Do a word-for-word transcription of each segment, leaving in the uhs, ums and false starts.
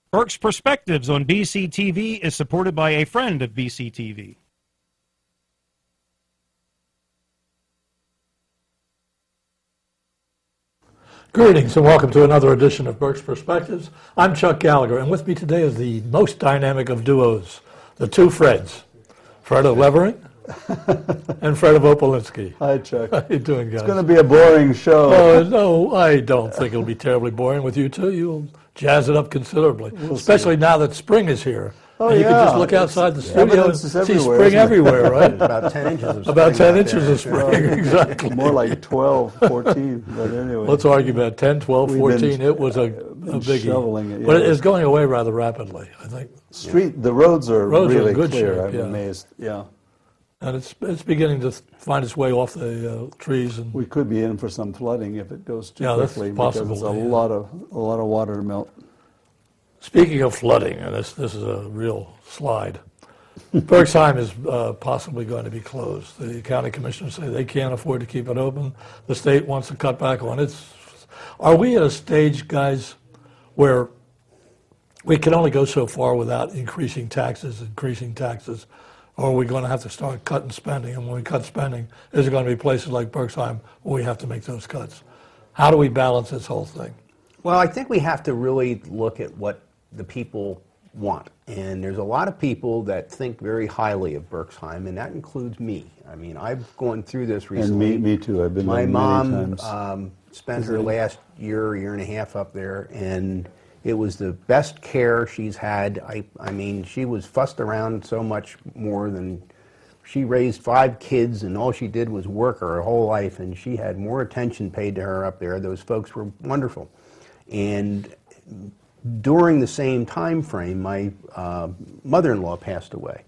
Berks Perspectives on B C T V is supported by a friend of B C T V. Greetings and welcome to another edition of Berks Perspectives. I'm Chuck Gallagher, and with me today is the most dynamic of duos, the two Freds, Fred of Levering and Fred of Opalinski. Hi, Chuck. How you doing, guys? It's going to be a boring show. Oh, no, I don't think it'll be terribly boring with you two. You'll jazz it up considerably, we'll especially see. Now that spring is here. Oh, and you yeah. can just look outside the studio and see everywhere, spring everywhere, right? About ten inches of spring. About ten inches there. of spring, exactly. More like twelve, fourteen, but anyway. Let's argue about ten, twelve, We've fourteen. Been, it was a, a biggie. Shoveling it, yeah. But it is going away rather rapidly, I think. Street, the roads are roads really are good clear. shape, I'm yeah. amazed. Yeah. And it's it's beginning to find its way off the uh, trees. And we could be in for some flooding if it goes too yeah, quickly. That's possible, because there's a yeah. lot of a lot of water to melt. Speaking of flooding, and this this is a real slide, Berks Heim is uh, possibly going to be closed. The county commissioners say they can't afford to keep it open. The state wants to cut back on it. Are we at a stage, guys, where we can only go so far without increasing taxes, increasing taxes, or are we going to have to start cutting spending? And when we cut spending, is there going to be places like Berks Heim where we have to make those cuts? How do we balance this whole thing? Well, I think we have to really look at what the people want. And there's a lot of people that think very highly of Berks Heim, and that includes me. I mean, I've gone through this recently. And me, me too. I've been My there mom many times. Um, spent her last year, year and a half up there, and it was the best care she's had. I, I mean, she was fussed around so much more than she raised five kids, and all she did was work her whole life, and she had more attention paid to her up there. Those folks were wonderful. And during the same time frame, my uh, mother-in-law passed away.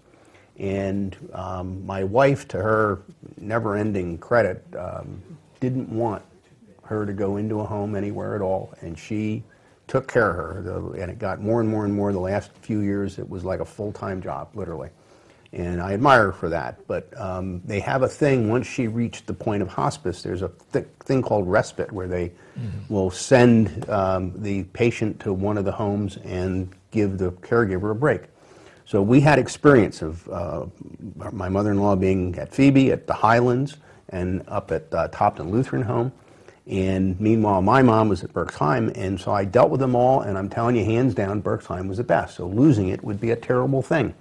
And um, my wife, to her never-ending credit, um, didn't want her to go into a home anywhere at all, and she took care of her. The, and it got more and more and more the last few years. It was like a full-time job, literally. And I admire her for that. But um, they have a thing, once she reached the point of hospice, there's a th thing called respite, where they mm-hmm. will send um, the patient to one of the homes and give the caregiver a break. So we had experience of uh, my mother-in-law being at Phoebe, at the Highlands, and up at uh, Topton Lutheran Home. And meanwhile, my mom was at Berks Heim, and so I dealt with them all, and I'm telling you, hands down, Berks Heim was the best. So losing it would be a terrible thing.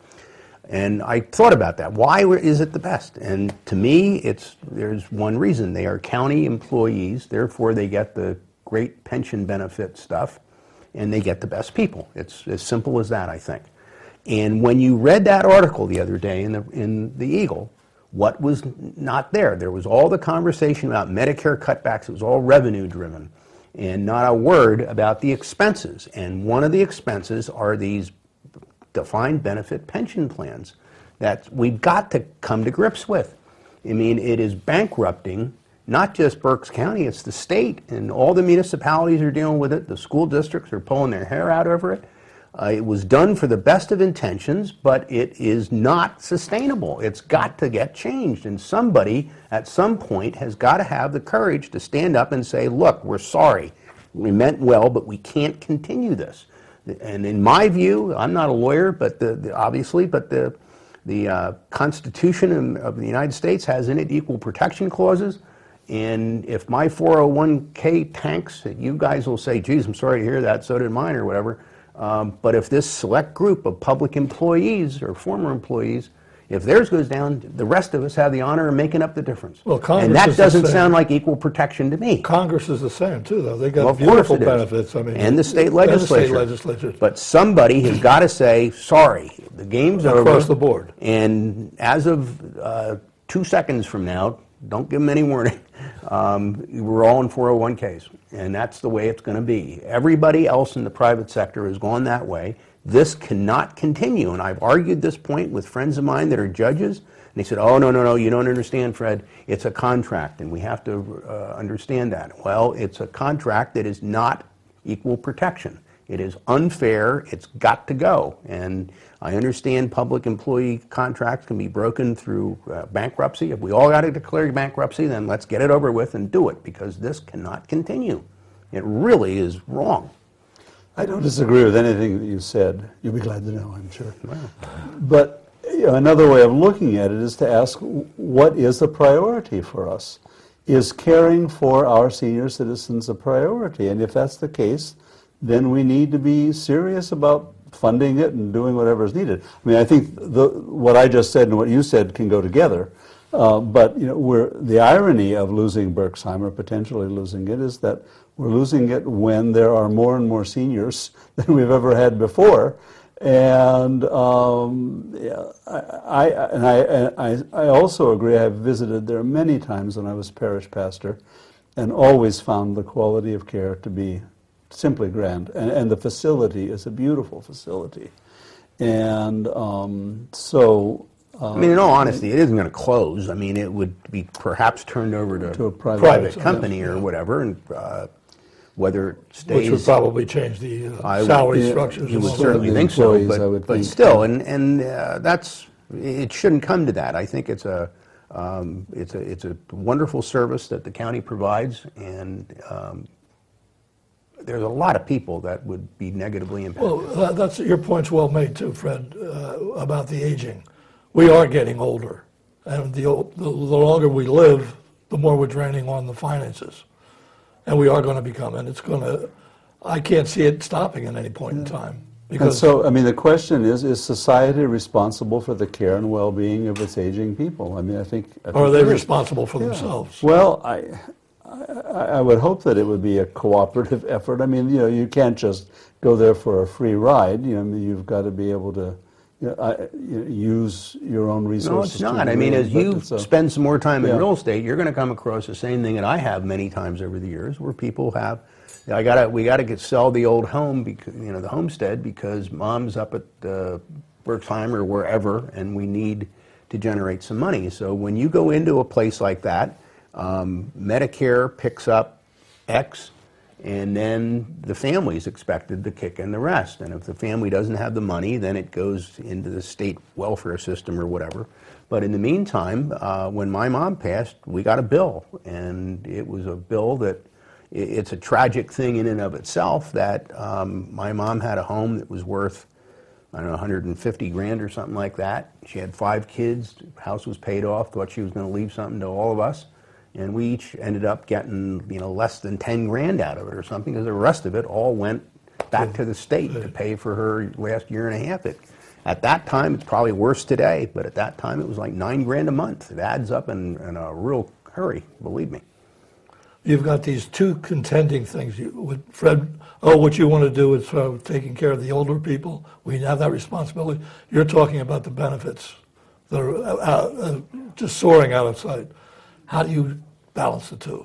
And I thought about that. Why is it the best? And to me, it's there's one reason. They are county employees, therefore they get the great pension benefit stuff, and they get the best people. It's as simple as that, I think. And when you read that article the other day in the, in the Eagle, what was not there? There was all the conversation about Medicare cutbacks. It was all revenue driven, and not a word about the expenses. And one of the expenses are these defined benefit pension plans that we've got to come to grips with. I mean, it is bankrupting not just Berks County, it's the state, and all the municipalities are dealing with it. The school districts are pulling their hair out over it. Uh, it was done for the best of intentions, but it is not sustainable. It's got to get changed, and somebody at some point has got to have the courage to stand up and say, look, we're sorry. We meant well, but we can't continue this. And in my view, I'm not a lawyer, but the, the, obviously, but the, the uh, Constitution of the United States has in it equal protection clauses. And if my four oh one K tanks, you guys will say, geez, I'm sorry to hear that, so did mine or whatever. Um, but if this select group of public employees or former employees, if theirs goes down, the rest of us have the honor of making up the difference. Well, Congress and that is doesn't the same. sound like equal protection to me. Congress is the same, too, though. They got Well, of beautiful course it is. benefits. I mean, and the state legislature. And the state legislature. But somebody has got to say, sorry, the game's over. Across the board. And as of uh, two seconds from now, don't give them any warning, um, we're all in four oh one Ks. And that's the way it's going to be. Everybody else in the private sector has gone that way. This cannot continue. And I've argued this point with friends of mine that are judges. And they said, oh, no, no, no, you don't understand, Fred. It's a contract, and we have to uh, understand that. Well, it's a contract that is not equal protection. It is unfair. It's got to go. And I understand public employee contracts can be broken through uh, bankruptcy. If we all got to declare bankruptcy, then let's get it over with and do it, because this cannot continue. It really is wrong. I don't disagree with anything that you said. You'll be glad to know, I'm sure. Wow. But you know, another way of looking at it is to ask, what is a priority for us? Is caring for our senior citizens a priority? And if that's the case, then we need to be serious about funding it and doing whatever is needed. I mean, I think the, what I just said and what you said can go together. Uh, but you know, we're, the irony of losing Berks Heim, or potentially losing it, is that we're losing it when there are more and more seniors than we've ever had before. And um, yeah, I, I, and I, I, I also agree. I've visited there many times when I was parish pastor, and always found the quality of care to be simply grand. And, and the facility is a beautiful facility. And um, so... I mean, in all honesty, it isn't going to close. I mean, it would be perhaps turned over to, to a private, private yeah, company yeah. or whatever, and uh, whether it stays... Which would probably change the uh, I would- salary yeah, structures. You and would all certainly that. the think so, employees, I but, would but think. still, and, and uh, that's, it shouldn't come to that. I think it's a, um, it's a, it's a wonderful service that the county provides, and um, there's a lot of people that would be negatively impacted. Well, that, that's, your point's well made too, Fred, uh, about the aging. We are getting older, and the, o- the, the longer we live, the more we're draining on the finances. And we are going to become, and it's going to, I can't see it stopping at any point in time. And Because so, I mean, the question is, is society responsible for the care and well-being of its aging people? I mean, I think... I or are think they it is. responsible for themselves? Well, I, I, I would hope that it would be a cooperative effort. I mean, you know, you can't just go there for a free ride. You know, I mean, you've got to be able to you know, I, you use your own resources. No, it's to not. I degree, mean, as but you it's a- spend some more time in Yeah. real estate, you're going to come across the same thing that I have many times over the years, where people have, I gotta, we got to get sell the old home, because, you know, the homestead, because mom's up at uh, Berks Heim or wherever, and we need to generate some money. So when you go into a place like that, um, Medicare picks up X, and then the family's expected to kick in the rest. And if the family doesn't have the money, then it goes into the state welfare system or whatever. But in the meantime, uh, when my mom passed, we got a bill. And it was a bill that, i- it's a tragic thing in and of itself, that um, my mom had a home that was worth, I don't know, one hundred fifty grand or something like that. She had five kids, house was paid off, thought she was going to leave something to all of us. And we each ended up getting, you know, less than ten grand out of it or something, because the rest of it all went back to the state to pay for her last year and a half. It, at that time, it's probably worse today, but at that time it was like nine grand a month. It adds up in, in a real hurry, believe me. You've got these two contending things. You, with Fred, oh, what you want to do is uh, taking care of the older people. We have that responsibility. You're talking about the benefits that are uh, uh, just soaring out of sight. How do you balance the two?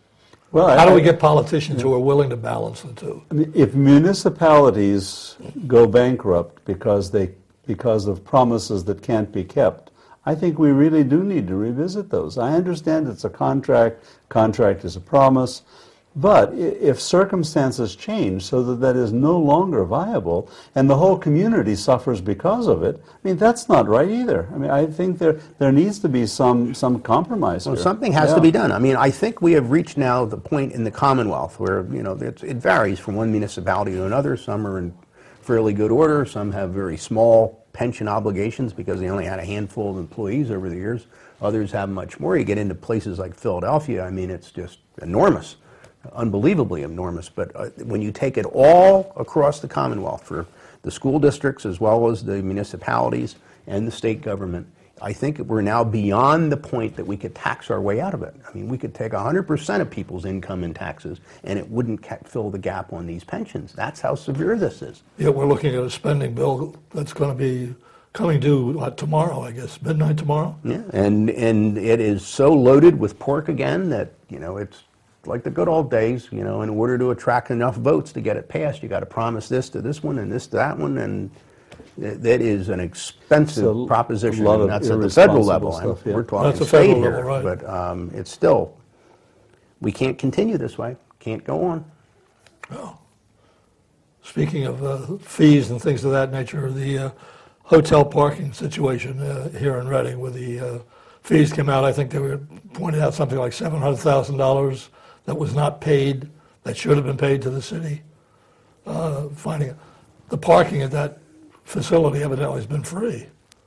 Well, How I- do we get politicians who are willing to balance the two? I mean, if municipalities go bankrupt because they because of promises that can't be kept, I think we really do need to revisit those. I understand it's a contract, contract is a promise, but i- if circumstances change so that that is no longer viable and the whole community suffers because of it, I mean, that's not right either. I mean, I think there there needs to be some some compromise Well, here. something has Yeah. to be done. I mean, I think we have reached now the point in the Commonwealth where, you know, it's, it varies from one municipality to another. Some are in fairly good order. Some have very small pension obligations because they only had a handful of employees over the years. Others have much more. You get into places like Philadelphia, I mean, it's just enormous, unbelievably enormous. But uh, when you take it all across the Commonwealth, for the school districts as well as the municipalities and the state government, I think we're now beyond the point that we could tax our way out of it. I mean, we could take one hundred percent of people's income in taxes, and it wouldn't ca- fill the gap on these pensions. That's how severe this is. Yeah, we're looking at a spending bill that's going to be coming due what, tomorrow, I guess, midnight tomorrow. Yeah, and and it is so loaded with pork again that, you know, it's like the good old days. You know, in order to attract enough votes to get it passed, you got to promise this to this one and this to that one, and th- that is an expensive It's a proposition. lot and of that's at the federal irresponsible level. stuff, I'm- yeah. We're talking That's a state federal here, level, right. but um, it's still, we can't continue this way. Can't go on. Speaking of uh, fees and things of that nature, the uh, hotel parking situation uh, here in Reading, where the uh, fees came out, I think they were pointed out something like seven hundred thousand dollars that was not paid, that should have been paid to the city. uh, finding it. The parking at that facility evidently has been free.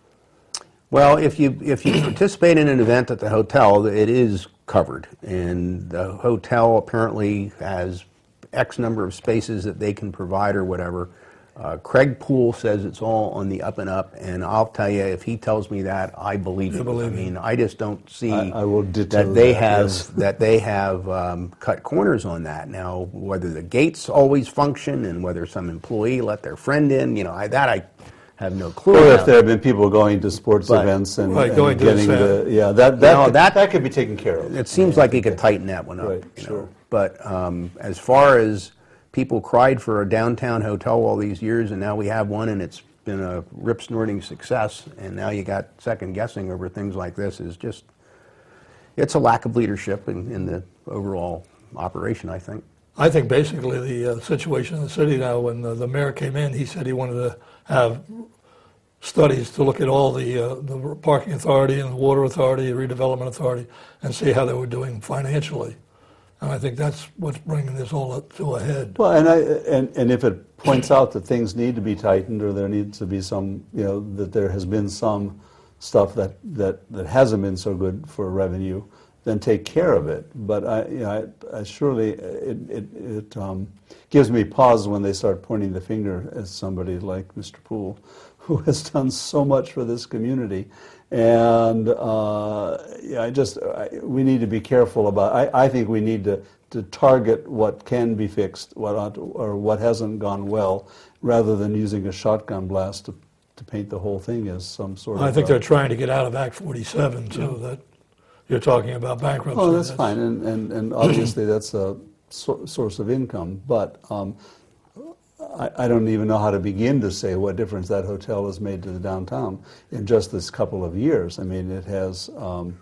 Well, if you if you participate in an event at the hotel, it is covered, and the hotel apparently has X number of spaces that they can provide or whatever. Uh, Craig Poole says it's all on the up and up, and I'll tell you, if he tells me that, I believe it. believe I mean, I just don't see I, I will ditto that they that, have yes. that they have um, cut corners on that. Now, whether the gates always function and whether some employee let their friend in, you know, I, that I have no clue. Or about. if there have been people going to sports But- events and, Right, and going to getting the the, yeah, that that, No, could, that- that could be taken care of. It seems like he could tighten that one up. Right, you know. sure. But um, as far as people cried for a downtown hotel all these years, and now we have one, and it's been a rip-snorting success, and now you got second-guessing over things like this, is just, it's a lack of leadership in, in the overall operation, I think. I think basically the uh, situation in the city now, when uh, the mayor came in, he said he wanted to have studies to look at all the, uh, the parking authority and the water authority, the redevelopment authority, and see how they were doing financially. And I think that's what's bringing this all up to a head. Well, and I and, and if it points out that things need to be tightened, or there needs to be some, you know, that there has been some stuff that that, that hasn't been so good for revenue, then take care of it. But I, you know, I, I surely it it, it um, gives me pause when they start pointing the finger at somebody like Mister Poole, who has done so much for this community. And uh, yeah, I just I, we need to be careful about. I, I think we need to, to target what can be fixed, what ought to, or what hasn't gone well, rather than using a shotgun blast to, to paint the whole thing as some sort of. I think uh, they're trying to get out of Act forty-seven too. That you're talking about bankruptcy. Oh, that's fine, and and, and obviously that's a so, source of income, but. Um, I, I don't even know how to begin to say what difference that hotel has made to the downtown in just this couple of years. I mean, it has, um,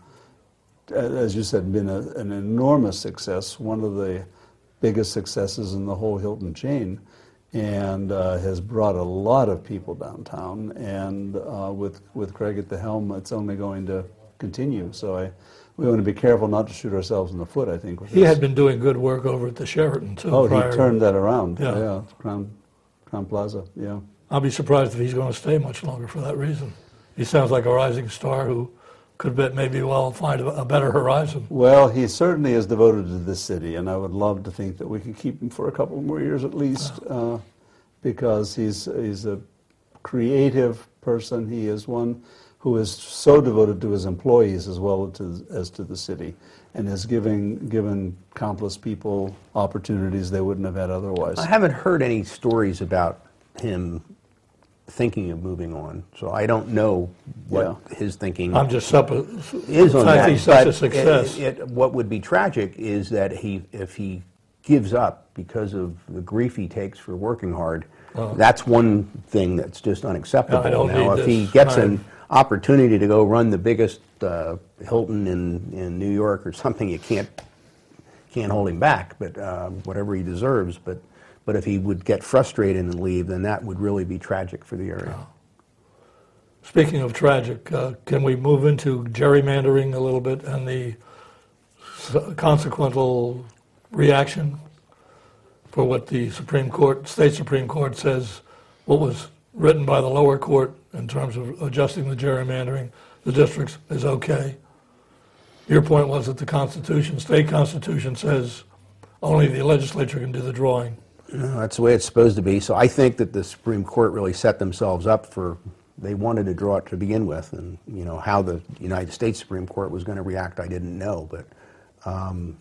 as you said, been a, an enormous success, one of the biggest successes in the whole Hilton chain, and uh, has brought a lot of people downtown. And uh, with with Craig at the helm, it's only going to continue. So I, we want to be careful not to shoot ourselves in the foot, I think. With He this. had been doing good work over at the Sheraton too. Oh, prior. he turned that around. Yeah. yeah Crown, Crown Plaza. Yeah. I'll be surprised if he's going to stay much longer for that reason. He sounds like a rising star who could bet maybe well find a, a better horizon. Well, he certainly is devoted to this city, and I would love to think that we could keep him for a couple more years at least, uh, because he's he's a creative person. He is one who is so devoted to his employees as well to, as to the city, and is giving given countless people opportunities they wouldn't have had otherwise. I haven't heard any stories about him thinking of moving on, so I don't know what Yeah. his thinking I'm just suppo- is on the fact that. he's such but a success. It, it, what would be tragic is that he, if he gives up because of the grief he takes for working hard, Uh, that's one thing that's just unacceptable. I don't now, need if he this gets kind an opportunity to go run the biggest uh, Hilton in, in New York or something, you can't can't hold him back. But uh, whatever he deserves. But but if he would get frustrated and leave, then that would really be tragic for the area. Speaking of tragic, uh, can we move into gerrymandering a little bit and the s- consequential reaction for what the Supreme Court, state Supreme Court says, what was written by the lower court in terms of adjusting the gerrymandering, the districts is okay. Your point was that the Constitution, state Constitution says only the legislature can do the drawing. No, that's the way it's supposed to be. So I think that the Supreme Court really set themselves up for, they wanted to draw it to begin with. And, you know, how the United States Supreme Court was going to react, I didn't know. But, um,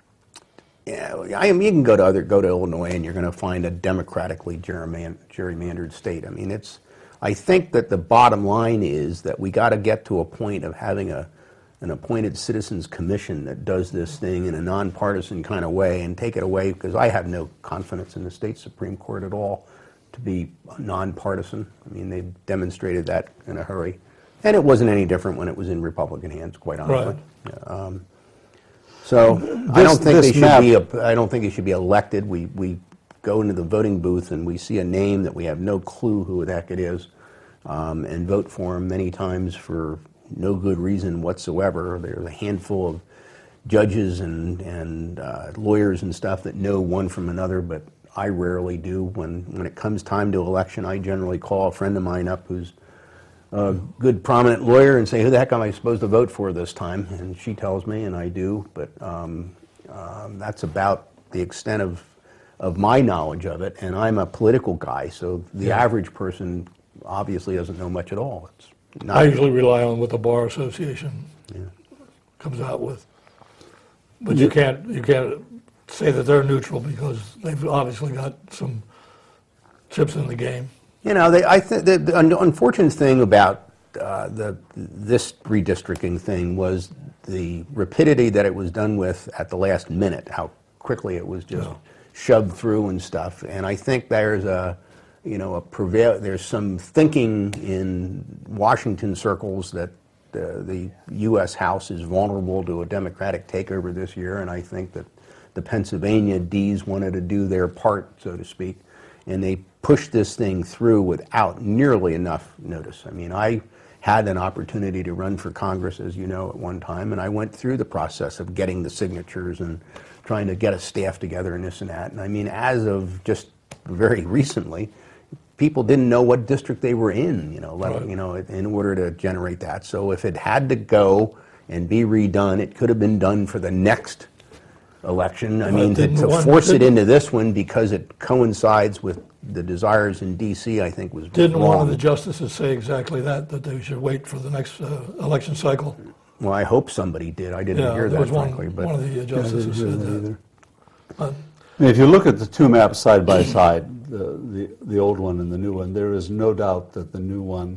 yeah, I mean, you can go to other, go to Illinois and you're going to find a democratically gerryman- gerrymandered state. I mean, it's, I think that the bottom line is that we got to get to a point of having a, an appointed citizens commission that does this thing in a nonpartisan kind of way and take it away, because I have no confidence in the state Supreme Court at all to be nonpartisan. I mean, they demonstrated that in a hurry. And it wasn't any different when it was in Republican hands, quite honestly. Right. Yeah, um, so I don't think this they should map- be. A, I don't think he should be elected. We we go into the voting booth and we see a name that we have no clue who the heck it is, um, and vote for him many times for no good reason whatsoever. There's a handful of judges and and uh, lawyers and stuff that know one from another, but I rarely do. When, when it comes time to election, I generally call a friend of mine up who's a good prominent lawyer and say, who the heck am I supposed to vote for this time? And she tells me, and I do, but um, um, that's about the extent of, of my knowledge of it. And I'm a political guy, so the Yeah. average person obviously doesn't know much at all. It's not, I usually rely on what the Bar Association Yeah. comes out with. But you can't, you can't say that they're neutral because they've obviously got some chips in the game. You know, they, I think the, the un- unfortunate thing about uh, the this redistricting thing was the rapidity that it was done with at the last minute. How quickly it was just Yeah. shoved through and stuff. And I think there's a, you know, a prevail. There's some thinking in Washington circles that uh, the U S House is vulnerable to a Democratic takeover this year, and I think that the Pennsylvania Ds wanted to do their part, so to speak, and they pushed this thing through without nearly enough notice. I mean, I had an opportunity to run for Congress, as you know, at one time, and I went through the process of getting the signatures and trying to get a staff together and this and that. And I mean, as of just very recently, people didn't know what district they were in, you know, let, Right. you know, in order to generate that. So if it had to go and be redone, it could have been done for the next election. I Well, mean, to, didn't to one- force it didn't- into this one because it coincides with the desires in D C, I think was Didn't wrong. one of the justices say exactly that, that they should wait for the next uh, election cycle? Well, I hope somebody did. I didn't Yeah, hear there that, was one, frankly. But one of the Yeah, I justices didn't hear said that that. either. But And if you look at the two maps side by side, the, the, the old one and the new one, there is no doubt that the new one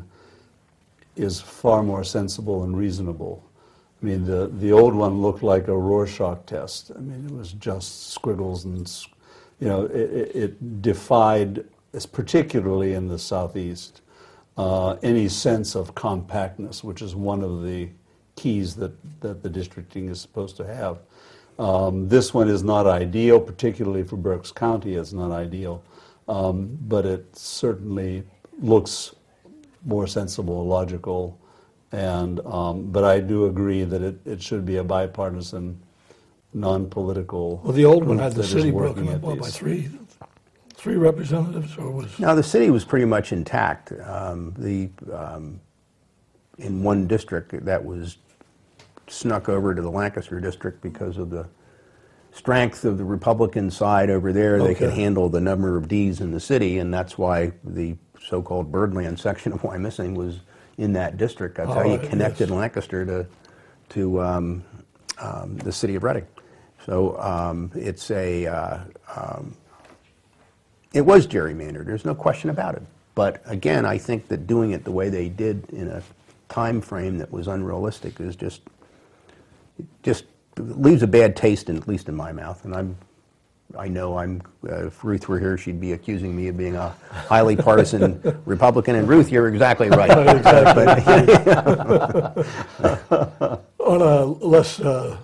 is far more sensible and reasonable. I mean, the, the old one looked like a Rorschach test. I mean, it was just squiggles and, s- you know, it, it, it defied, as particularly in the southeast, uh, any sense of compactness, which is one of the keys that, that the districting is supposed to have. Um, this one is not ideal, particularly for Berks County. It's not ideal, um, but it certainly looks more sensible, logical, and um, but I do agree that it, it should be a bipartisan, non-political. well, the old one group had the that is city working broken at up what, by these. three, three representatives, or was? no, the city was pretty much intact. Um, the um, in one district that was snuck over to the Lancaster district because of the strength of the Republican side over there. They could Okay. handle the number of Ds in the city, and that's why the so-called Birdland section of Wyomissing was in that district. That's Oh, how you right, connected yes. Lancaster to to um, um, the city of Reading. So um, it's a uh, um, it was gerrymandered. There's no question about it. But again, I think that doing it the way they did in a time frame that was unrealistic is just just leaves a bad taste, in, at least in my mouth. And I'm, I know I'm. Uh, if Ruth were here, she'd be accusing me of being a highly partisan Republican. And Ruth, you're exactly right. On a less uh,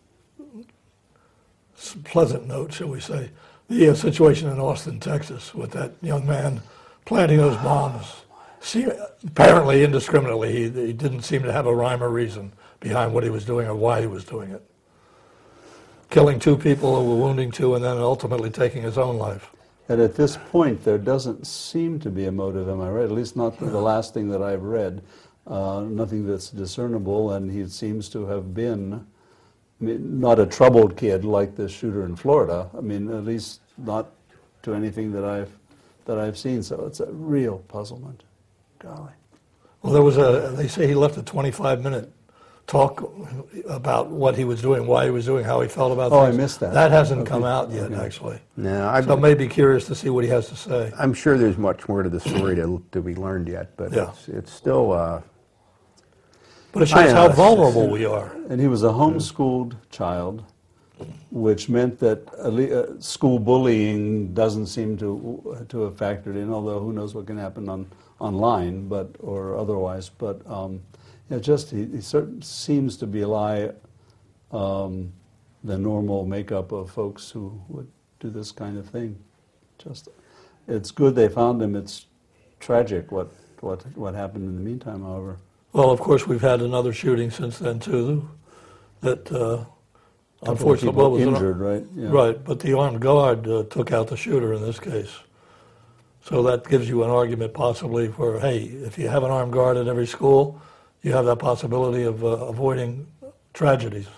s- pleasant note, shall we say, the uh, situation in Austin, Texas, with that young man planting those bombs, see, apparently indiscriminately, he, he didn't seem to have a rhyme or reason behind what he was doing or why he was doing it. Killing two people, or wounding two, and then ultimately taking his own life. And at this point, there doesn't seem to be a motive, am I right? At least not the last thing that I've read. Uh, nothing that's discernible, and he seems to have been, I mean, not a troubled kid like the shooter in Florida. I mean, at least not to anything that I've that I've seen. So it's a real puzzlement. Golly. Well, there was a, they say he left a twenty-five minute talk about what he was doing, why he was doing, how he felt about Oh, I things. missed that. That hasn't Okay. come out yet, Okay. actually. No, I, So I may be curious to see what he has to say. I'm sure there's much more to the story to, to be learned yet, but Yeah. it's, it's still. Uh, But it I shows know, how it's- vulnerable we are. And he was a homeschooled child, which meant that at lea- uh, school bullying doesn't seem to to have factored in. Although who knows what can happen on online, but or otherwise. But um, it just he, he certain seems to belie um, the normal makeup of folks who would do this kind of thing. Just it's good they found him. It's tragic what what what happened in the meantime. However. Well, of course, we've had another shooting since then, too, that uh, Unfortunately, people well, it was an- injured, right? Yeah. Right, but the armed guard uh, took out the shooter in this case. So that gives you an argument possibly for, hey, if you have an armed guard at every school, you have that possibility of uh, avoiding tragedies.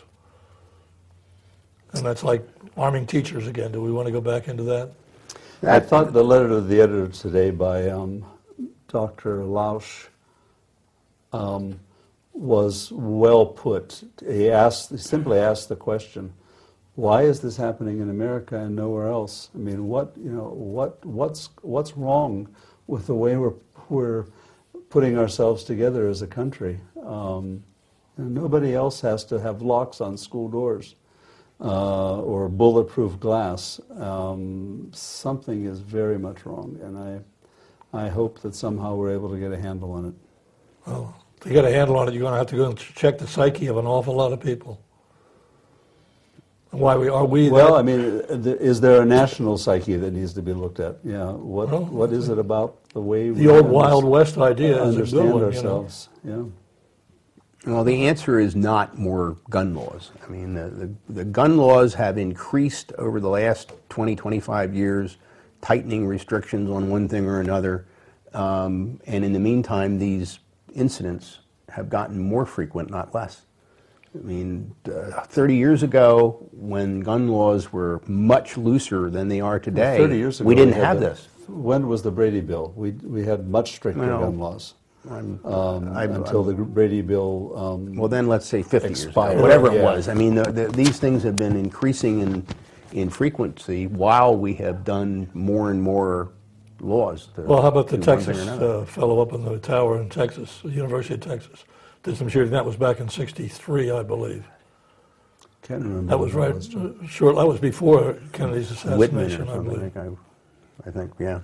And that's like arming teachers again. Do we want to go back into that? I thought the letter to the editor today by um, Doctor Lausch um, was well put. He asked, he simply asked the question, why is this happening in America and nowhere else? I mean, what you know, what what's what's wrong with the way we're we're putting ourselves together as a country? Um, and nobody else has to have locks on school doors uh, or bulletproof glass. Um, something is very much wrong, and I I hope that somehow we're able to get a handle on it. Well, to get a handle on it, you're going to have to go and check the psyche of an awful lot of people. Why we are we? Well, that, I mean, is there a national psyche that needs to be looked at? Yeah. What Well, What is it about the way we the old under- Wild West idea is a good understand one, ourselves? Yeah. Well, the answer is not more gun laws. I mean, the, the, the gun laws have increased over the last twenty, twenty-five years, tightening restrictions on one thing or another. Um, and in the meantime, these incidents have gotten more frequent, not less. I mean, uh, thirty years ago, when gun laws were much looser than they are today, thirty years ago, we didn't had have the- this. When was the Brady Bill? We we had much stricter Well, gun laws I'm- um, I'm- until the Brady Bill. Um, Well, then let's say fifty years Expired. ago, whatever it Yeah. was. I mean, the, the, these things have been increasing in, in frequency while we have done more and more laws. To Well, how about the do one thing Texas or another. uh, fellow up in the tower in Texas, the University of Texas? Did some shooting. That was back in sixty-three, I believe. Can't remember. That was when right. it was. uh, Short. That was before Kennedy's Whitman or assassination, I something. I believe. think, I, I think, yeah.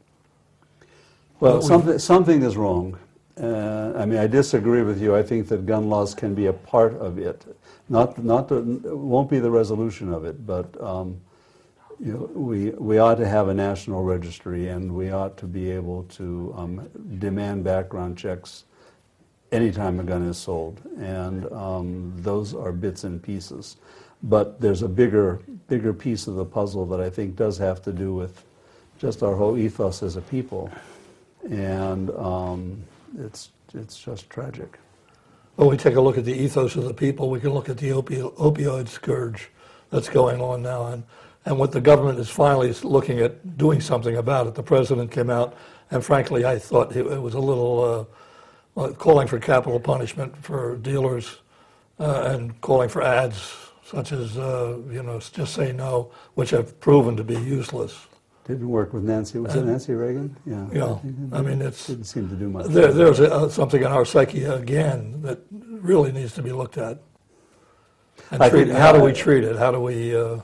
Well, Well, we- something something is wrong. Uh, I mean, I disagree with you. I think that gun laws can be a part of it, not not the, it won't be the resolution of it, but um, you know, we we ought to have a national registry, and we ought to be able to um, demand background checks anytime a gun is sold, and um, those are bits and pieces. But there's a bigger bigger piece of the puzzle that I think does have to do with just our whole ethos as a people, and um, it's it's just tragic. When we take a look at the ethos of the people, we can look at the opi- opioid scourge that's going on now, and, and what the government is finally looking at doing something about it. The president came out, and frankly, I thought it, it was a little uh, well, calling for capital punishment for dealers uh, and calling for ads such as, uh, you know, just say no, which have proven to be useless. Didn't work with Nancy. Was it Nancy Reagan? Yeah. Yeah, think it I mean, it's, didn't seem to do much. there, there's a, something in our psyche, again, that really needs to be looked at. And I treat, think- how do we treat it? How do we, uh,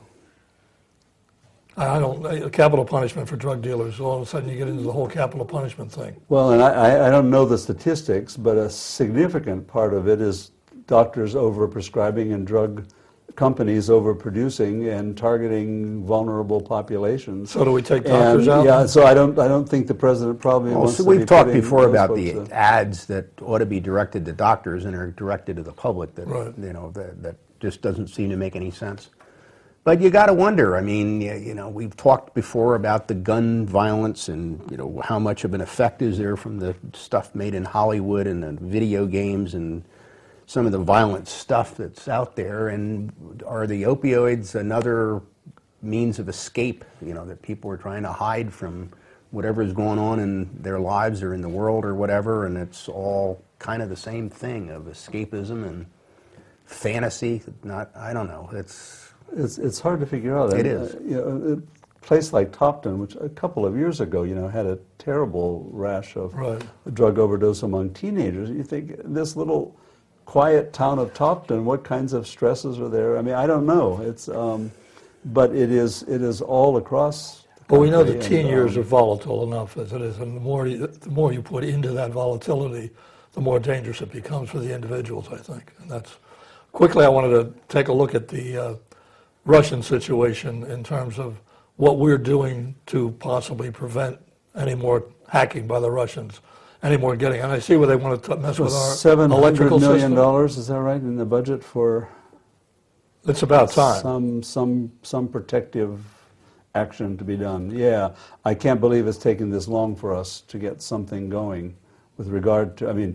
I don't, uh, capital punishment for drug dealers, all of a sudden you get into the whole capital punishment thing. Well, and I, I- I don't know the statistics, but a significant part of it is doctors overprescribing and drug companies overproducing and targeting vulnerable populations. So do we take doctors And, out? Yeah, so I don't I don't think the president probably Well, wants so to we've be talked putting before those about folks the in. ads that ought to be directed to doctors and are directed to the public that, Right. you know, that, that just doesn't seem to make any sense. But you got to wonder. I mean, you, you know, we've talked before about the gun violence and, you know, how much of an effect is there from the stuff made in Hollywood and the video games and some of the violent stuff that's out there. And are the opioids another means of escape, you know, that people are trying to hide from whatever is going on in their lives or in the world or whatever, and it's all kind of the same thing of escapism and fantasy. Not, I don't know. It's It's it's hard to figure out. It And, is. uh, you know, a place like Topton, which a couple of years ago, you know, had a terrible rash of Right. drug overdose among teenagers. You think this little quiet town of Topton, what kinds of stresses are there? I mean, I don't know. It's um, but it is it is all across. But we know the country, teen and, years um, are volatile enough as it is, and the more you, the more you put into that volatility, the more dangerous it becomes for the individuals, I think. And that's quickly. I wanted to take a look at the uh, Russian situation in terms of what we're doing to possibly prevent any more hacking by the Russians, any more getting. And I see where they want to t- mess with our Seven hundred electrical million system. dollars, is that right, in the budget for It's about time. some some some protective action to be done. Yeah, I can't believe it's taken this long for us to get something going with regard to, I mean,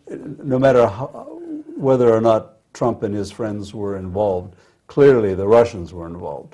no matter how, whether or not Trump and his friends were involved, clearly the Russians were involved.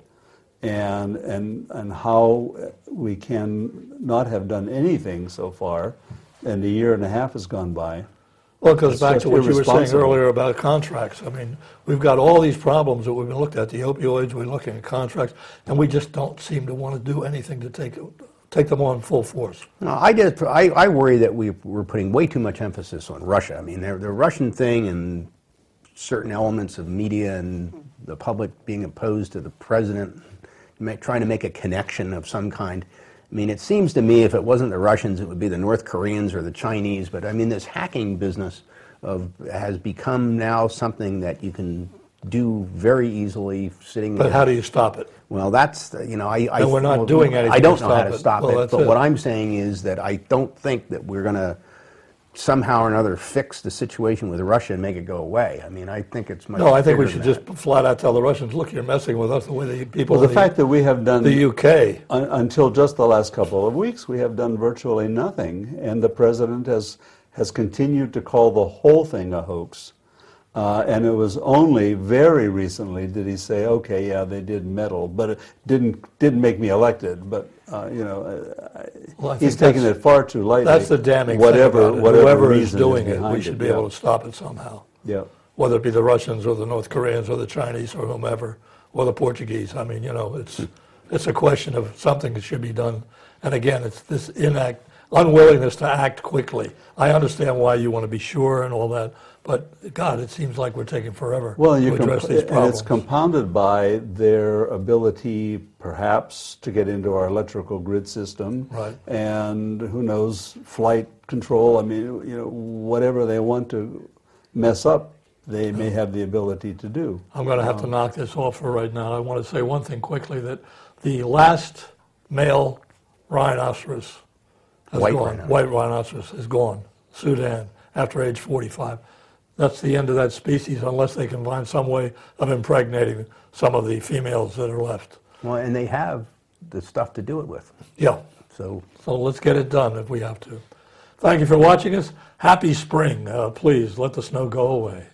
And, and, and how we can not have done anything so far, and a year and a half has gone by. Well, it goes It's back just to what you were saying irresponsible. earlier about contracts. I mean, we've got all these problems that we've been looking at, the opioids, we're looking at contracts, and we just don't seem to want to do anything to take take them on full force. No, I just I, I worry that we we're putting way too much emphasis on Russia. I mean, the, the Russian thing and certain elements of media and the public being opposed to the president, make, trying to make a connection of some kind. I mean, it seems to me if it wasn't the Russians, it would be the North Koreans or the Chinese. But I mean, this hacking business of has become now something that you can do very easily sitting. But how do you stop it? Well, that's, you know, I... I And we're not well, doing anything I don't to know how stop to it. stop Well, it, that's but it. what I'm saying is that I don't think that we're going to somehow or another fix the situation with Russia and make it go away. I mean, I think it's much No, I think we bigger should than just flat out tell the Russians, look, you're messing with us the way the people Well, the in fact that we have done the U K. un, until just the last couple of weeks, we have done virtually nothing, and the president has has continued to call the whole thing a hoax. Uh, and it was only very recently did he say, "Okay, yeah, they did meddle, but it didn't didn't make me elected." But uh, you know, uh, Well, I he's think taken that's- it far too lightly. That's the damning whatever, thing about it. Whatever Whoever is reason doing it, behind we should it, be yeah. able to stop it somehow. Yeah. Whether it be the Russians or the North Koreans or the Chinese or whomever, or the Portuguese. I mean, you know, it's it's a question of something that should be done. And again, it's this inact, unwillingness to act quickly. I understand why you want to be sure and all that, but God, it seems like we're taking forever Well, you to comp- address these and problems. it's compounded by their ability, perhaps, to get into our electrical grid system, Right. and who knows, flight control. I mean, you know, whatever they want to mess up, they may have the ability to do. I'm going to have to knock this off for right now. I want to say one thing quickly, that the last male rhinoceros has White gone. rhinoceros. White rhinoceros is gone. Sudan, after age forty-five. That's the end of that species unless they can find some way of impregnating some of the females that are left. Well, and they have the stuff to do it with. Yeah. So So let's get it done if we have to. Thank you for watching us. Happy spring. Uh, please let the snow go away.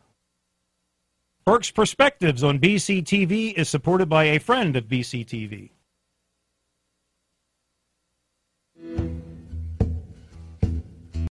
Berks Perspectives on B C T V is supported by a friend of B C T V.